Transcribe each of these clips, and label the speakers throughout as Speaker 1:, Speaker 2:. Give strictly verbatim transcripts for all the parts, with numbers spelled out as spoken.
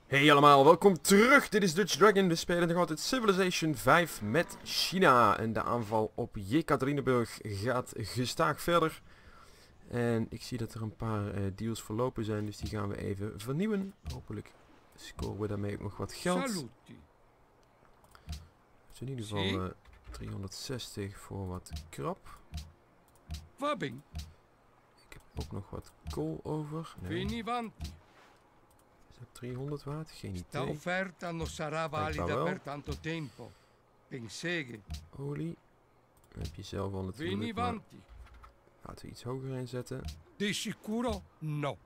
Speaker 1: Hey allemaal, welkom terug. Dit is Dutch Dragon. We spelen nog altijd Civilization vijf met China. En de aanval op Jekaterinburg gaat gestaag verder. En ik zie dat er een paar uh, deals verlopen zijn, dus die gaan we even vernieuwen. Hopelijk scoren we daarmee ook nog wat geld.
Speaker 2: Saluti.
Speaker 1: Dus in ieder geval uh, driehonderdzestig voor wat krap.
Speaker 2: Va bene.
Speaker 1: Ik heb ook nog wat kool over. Nee.
Speaker 2: Vieni avanti.
Speaker 1: Is dat driehonderd waard? Geen
Speaker 2: Sta
Speaker 1: idee.
Speaker 2: offerta non sarà valida
Speaker 1: wel.
Speaker 2: per tanto tempo. Penseghe.
Speaker 1: Olie. Dan heb je zelf al
Speaker 2: Vieni
Speaker 1: natuurlijk. Maar
Speaker 2: avanti.
Speaker 1: laten we iets hoger inzetten.
Speaker 2: Di sicuro no.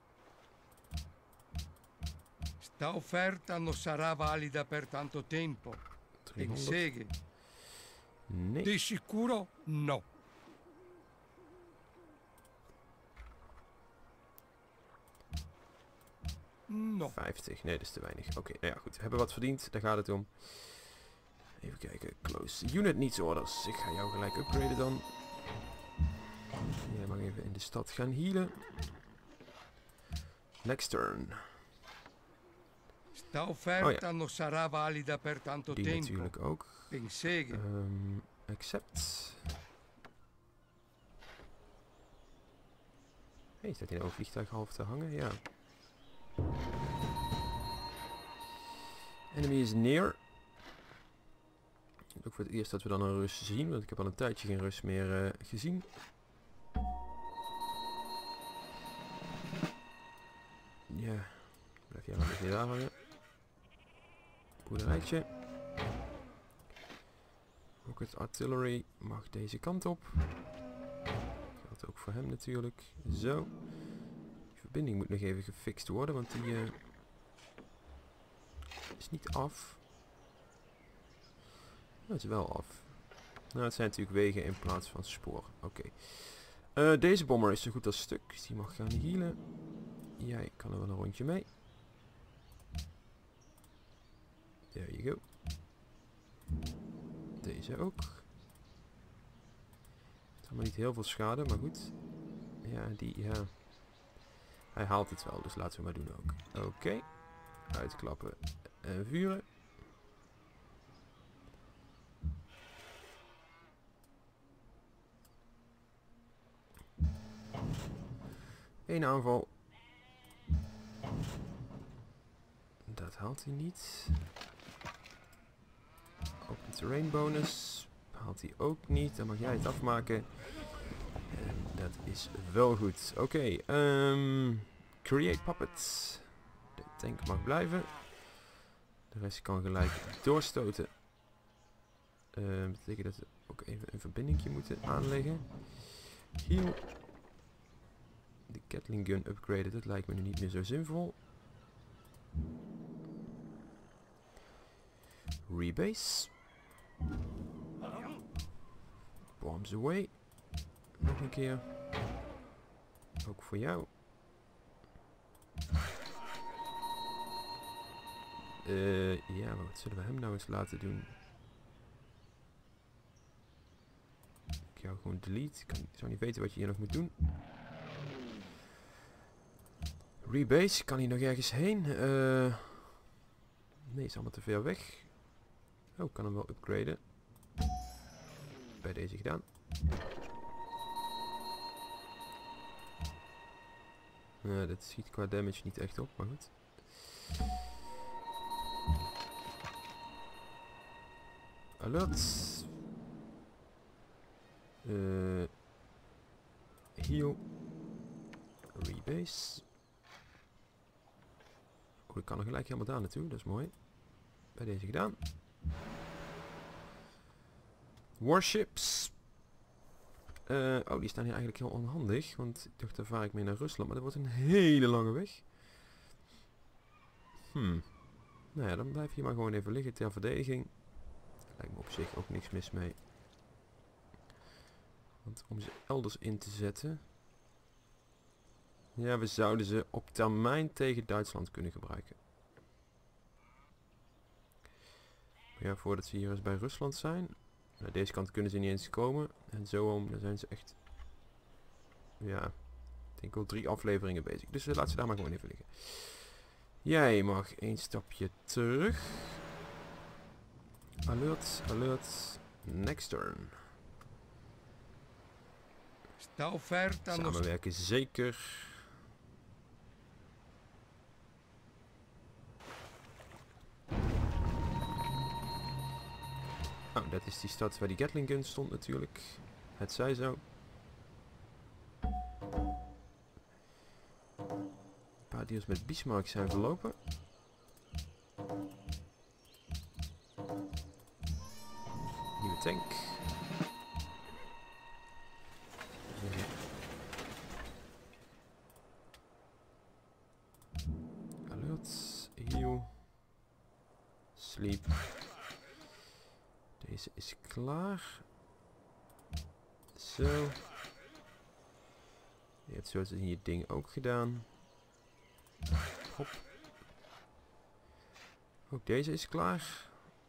Speaker 2: Sta offerta non sarà valida per tanto tempo.
Speaker 1: driehonderd.
Speaker 2: Penseghe.
Speaker 1: Nee.
Speaker 2: Di sicuro no. No.
Speaker 1: vijftig. Nee, dat is te weinig. Oké, okay, nou ja, goed. We hebben wat verdiend. Daar gaat het om. Even kijken. Close unit needs orders. Ik ga jou gelijk upgraden dan. Jij mag even in de stad gaan healen. Next turn.
Speaker 2: Sta offerta
Speaker 1: Oh ja.
Speaker 2: non sarà valida per tanto
Speaker 1: Die
Speaker 2: tempo.
Speaker 1: natuurlijk ook.
Speaker 2: Penseghe.
Speaker 1: Um, accept. Hey, staat hier nou een vliegtuig half te hangen? Ja. Enemy is near. Ook voor het eerst dat we dan een Rus zien, want ik heb al een tijdje geen Rus meer uh, gezien. Ja, blijf jij maar even daar hangen. Boerderijtje. Rocket artillery mag deze kant op. Geldt ook voor hem natuurlijk. Zo. Die verbinding moet nog even gefixt worden, want die uh, is niet af. Dat is wel af. Nou, het zijn natuurlijk wegen in plaats van sporen. Oké. Okay. Uh, deze bomber is zo goed als stuk. Dus die mag gaan healen. Jij kan er wel een rondje mee. There you go. Deze ook. Het is allemaal niet heel veel schade, maar goed. Ja, die, ja. Hij haalt het wel, dus laten we maar doen ook. Oké. Okay. Uitklappen en vuren. Eén aanval. Dat haalt hij niet. Open terrain bonus. Haalt hij ook niet. Dan mag jij het afmaken. En dat is wel goed. Oké. Okay, um, create puppets. De tank mag blijven. De rest kan gelijk doorstoten. Uh, dat betekent dat we ook even een verbindingje moeten aanleggen. Heal. De Gatling gun upgraden, dat lijkt me nu niet meer zo zinvol. Rebase. Bombs away. Nog een keer. Ook voor jou. Uh, ja, maar wat zullen we hem nou eens laten doen? Ik jou gewoon delete. Ik, kan, ik zou niet weten wat je hier nog moet doen. Rebase, kan hij nog ergens heen? Uh, nee, is allemaal te ver weg. Oh, ik kan hem wel upgraden. Bij deze gedaan. Uh, dat schiet qua damage niet echt op, maar goed. Alert. Uh, heal. Rebase. Oh, ik kan er gelijk helemaal daar naartoe, dat is mooi. Bij deze gedaan. Warships. Uh, oh, die staan hier eigenlijk heel onhandig, want ik dacht daar vaar ik mee naar Rusland, maar dat wordt een hele lange weg. Hmm. Nou ja, dan blijf je maar gewoon even liggen ter verdediging. Daar lijkt me op zich ook niks mis mee. Want om ze elders in te zetten... Ja, we zouden ze op termijn tegen Duitsland kunnen gebruiken. Maar ja, voordat ze hier eens bij Rusland zijn. Nou, deze kant kunnen ze niet eens komen. En zo om, dan zijn ze echt... Ja, ik denk wel drie afleveringen bezig. Dus uh, laat ze daar maar gewoon even liggen. Jij mag één stapje terug. Alert, alert. Next turn.
Speaker 2: Sta offerta allo
Speaker 1: Samenwerken zeker. Oh, dat is die stad waar die Gatling gun stond natuurlijk. Het zij zo. Een paar deals met Bismarck zijn verlopen. Nieuwe tank. Alert. Heal. Sleep. Deze is klaar. Zo. Je hebt zo in je ding ook gedaan. Hop. Ook deze is klaar.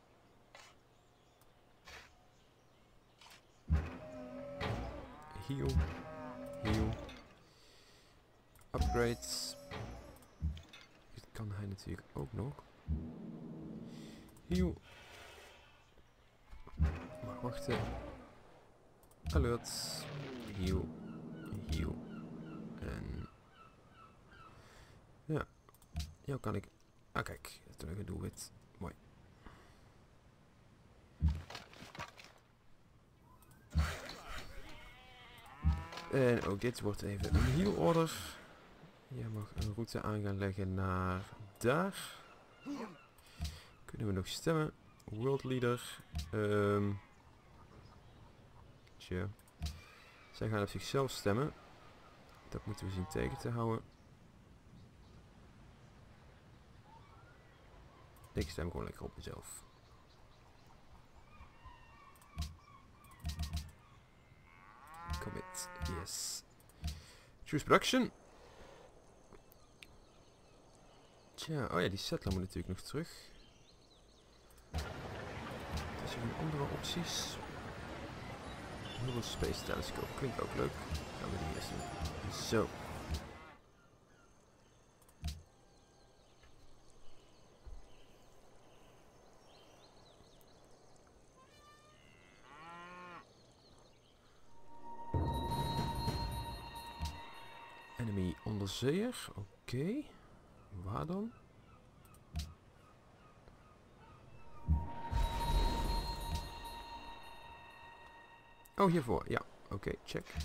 Speaker 1: Heal. Heal. Upgrades. Dit kan hij natuurlijk ook nog. Heal. Mag wachten. Alert. Heal. Heal. En... ja. Jou kan ik... ah kijk. Dat is een doelwit. Mooi. En ook dit wordt even een heal order. Je mag een route aan gaan leggen naar daar. Kunnen we nog stemmen? World leader. Um, tja. Zij gaan op zichzelf stemmen. Dat moeten we zien tegen te houden. Ik stem gewoon lekker op mezelf. Commit. Yes. Choose production. Tja, oh ja, die settler moet natuurlijk nog terug. Er zijn nog andere opties. Hubble Space Telescope klinkt ook leuk. Gaan we die eerst doen. Zo. Enemy onderzeeër. Oké. Okay. Waar dan? Oh, hiervoor. Ja. Oké, okay, check.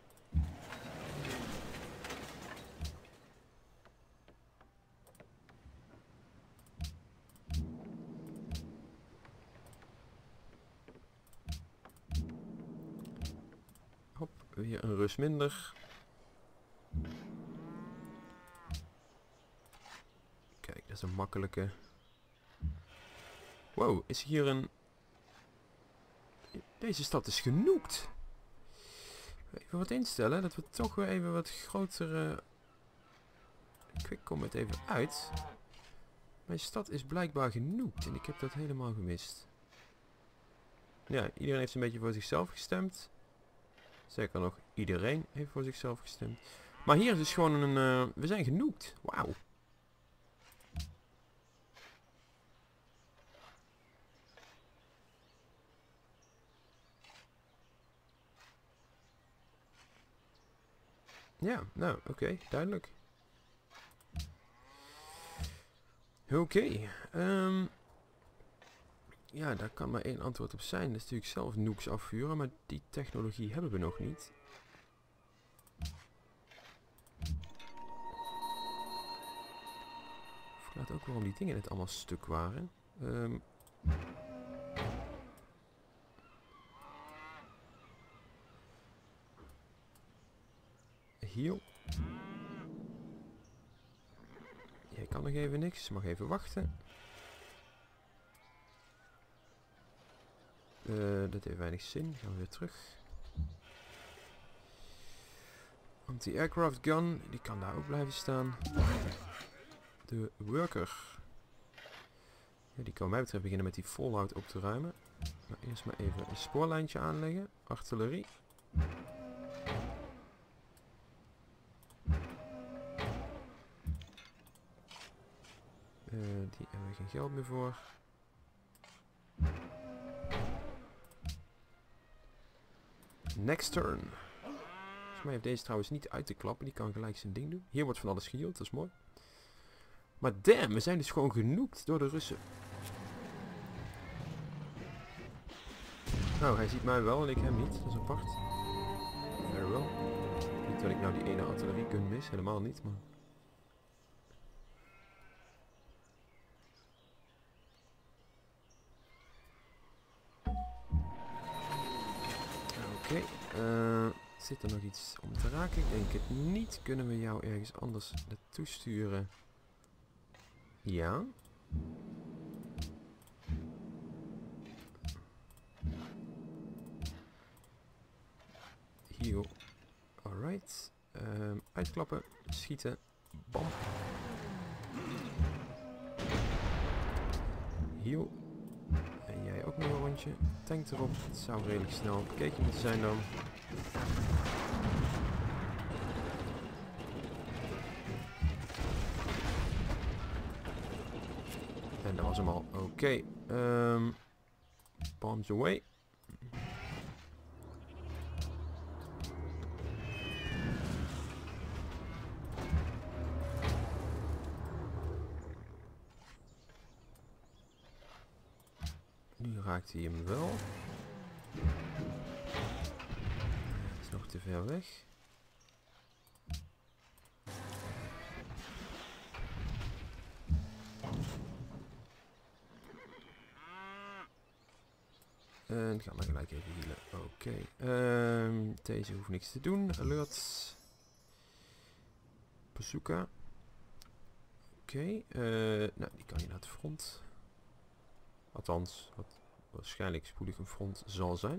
Speaker 1: Hop, weer een rust minder. Kijk, dat is een makkelijke. Wow, is hier een... Deze stad is genoekt. Even wat instellen, dat we toch weer even wat grotere... Quick kom het even uit. Mijn stad is blijkbaar genoekt en ik heb dat helemaal gemist. Ja, iedereen heeft een beetje voor zichzelf gestemd. Zeker nog, iedereen heeft voor zichzelf gestemd. Maar hier is dus gewoon een... Uh, we zijn genoekt. Wauw. Ja, nou, oké, okay, duidelijk. Oké. Okay, um, ja, daar kan maar één antwoord op zijn. Dat is natuurlijk zelf nukes afvuren, maar die technologie hebben we nog niet. Ik verklaart ook waarom die dingen net allemaal stuk waren. Um, Heal. Jij kan nog even niks. Mag even wachten. Uh, dat heeft weinig zin. Gaan we weer terug. Anti-aircraft gun. Die kan daar ook blijven staan. De worker. Ja, die kan wat mij betreft beginnen met die fallout op te ruimen. Maar eerst maar even een spoorlijntje aanleggen. Artillerie. Uh, die hebben we geen geld meer voor. Next turn. Volgens mij heeft deze trouwens niet uit te klappen. Die kan gelijk zijn ding doen. Hier wordt van alles geheeld, dat is mooi. Maar damn, we zijn dus gewoon genoekt door de Russen. Nou, hij ziet mij wel en ik hem niet. Dat is apart. Very well. Niet dat ik nou die ene artilleriegun mis, helemaal niet, maar... Oké, okay. uh, zit er nog iets om te raken? Ik denk het niet. Kunnen we jou ergens anders naartoe sturen? Ja. Hier. Alright. Um, uitklappen. Schieten. Bam. Hier. En jij ook nog een rondje. Tank erop. Het zou redelijk snel bekeken moeten zijn dan. En dat was hem al. Oké. Okay. Um, bombs away. Nu raakt hij hem wel. Het is nog te ver weg. En gaan we gelijk even healen. Oké. Okay. Um, deze hoeft niks te doen. Alerts. Bazooka. Oké. Okay. Uh, nou, die kan je naar het front. Althans, wat waarschijnlijk spoedig een front zal zijn.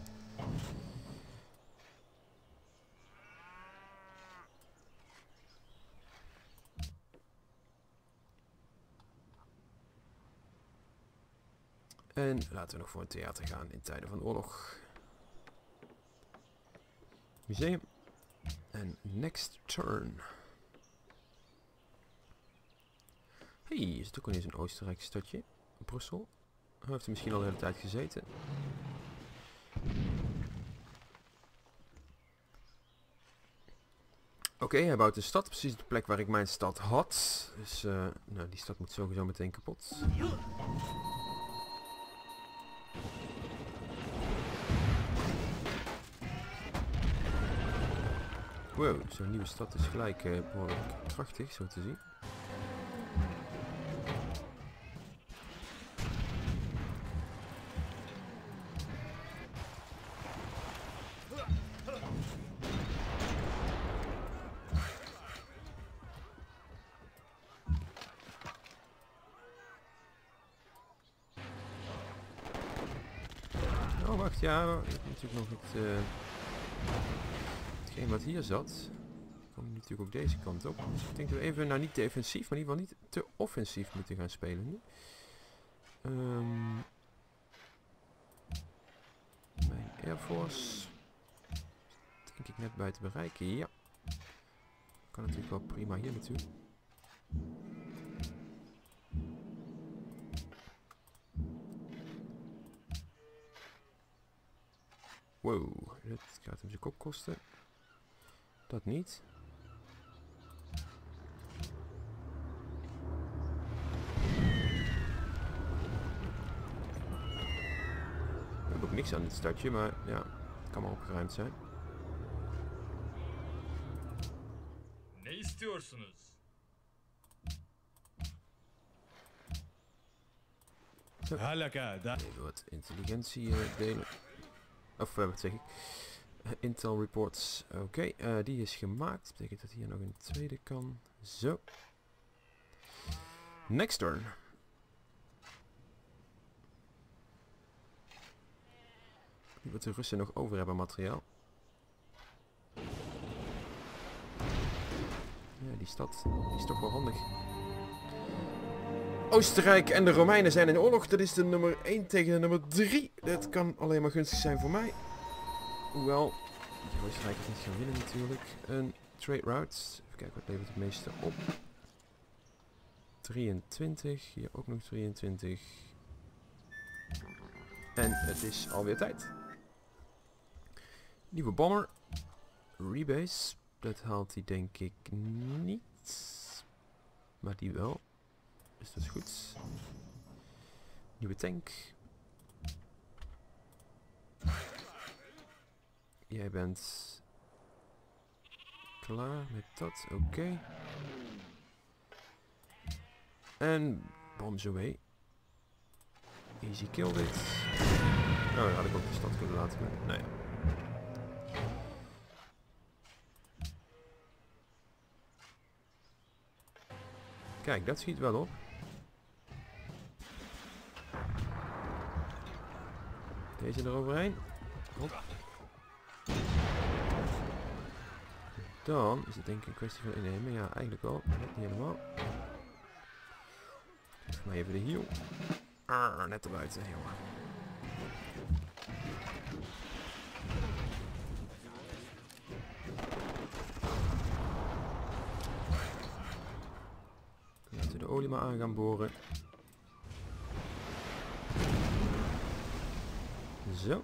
Speaker 1: En laten we nog voor een theater gaan in tijden van oorlog. Museum. En next turn. Hey, is het ook ineens een Oostenrijkse stadje? Brussel. Hij heeft er misschien al de hele tijd gezeten. Oké, okay, hij bouwt een stad. Precies op de plek waar ik mijn stad had. Dus uh, nou, die stad moet sowieso meteen kapot. Wow, zo'n nieuwe stad is gelijk uh, behoorlijk krachtig, zo te zien. Oh, wacht, ja, ik heb natuurlijk nog het... Uh, hetgeen wat hier zat, komt natuurlijk ook deze kant op. Dus ik denk dat we even, nou niet defensief, maar in ieder geval niet te offensief moeten gaan spelen nu. Um, mijn Air Force, denk ik net buiten bereiken, ja. Kan natuurlijk wel prima hier naartoe. Wow, dat gaat hem zijn kop kosten. Dat niet. We hebben ook niks aan dit stadje, maar ja, het kan maar opgeruimd zijn.
Speaker 3: Ne istiyorsunuz?
Speaker 1: Even wat intelligentie uh, delen. Of uh, wat zeg ik? Uh, Intel reports. Oké, okay, uh, die is gemaakt. Dat betekent dat hier nog een tweede kan. Zo. Next turn. Wat de Russen nog over hebben materiaal. Ja, die stad die is toch wel handig. Oostenrijk en de Romeinen zijn in oorlog. Dat is de nummer één tegen de nummer drie. Dat kan alleen maar gunstig zijn voor mij. Hoewel, de Oostenrijkers niet gaan winnen natuurlijk. Een trade route. Even kijken wat levert het meeste op. drieëntwintig. Hier ook nog drieëntwintig. En het is alweer tijd. Nieuwe bomber. Rebase. Dat haalt hij denk ik niet. Maar die wel. Dus dat is goed. Nieuwe tank. Jij bent klaar met dat. Oké. Okay. En bombs away. Easy kill dit. Oh, dan had ik ook de stad kunnen laten. Maar, nou ja. Kijk, dat schiet wel op. Deze eroverheen. Hop. Dan is het denk ik een kwestie van innemen. Ja, eigenlijk wel. Net niet helemaal. Geef maar even de heal. Ah, net erbuiten, jongen. Laten we de olie maar aan gaan boren. Zo.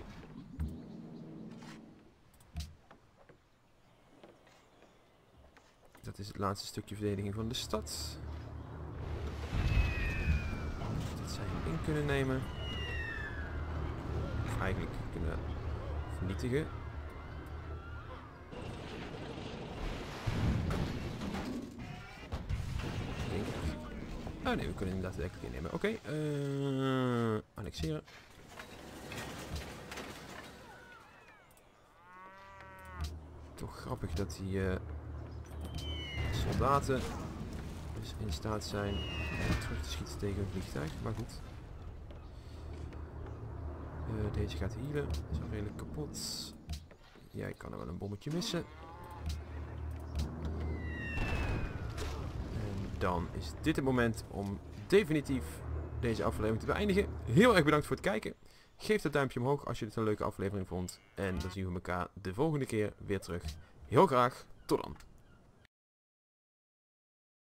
Speaker 1: Dat is het laatste stukje verdediging van de stad. Dat zij hem in kunnen nemen. Of eigenlijk kunnen vernietigen. Denk ik. Ah nee, we kunnen inderdaad werkelijk innemen. Oké, okay, uh, annexeren. Toch grappig dat die uh, soldaten dus in staat zijn om terug te schieten tegen een vliegtuig. Maar goed. Uh, deze gaat healen. Is al redelijk kapot. Jij kan er wel een bommetje missen. En dan is dit het moment om definitief deze aflevering te beëindigen. Heel erg bedankt voor het kijken. Geef dat duimpje omhoog als je dit een leuke aflevering vond. En dan zien we elkaar de volgende keer weer terug. Heel graag. Tot dan.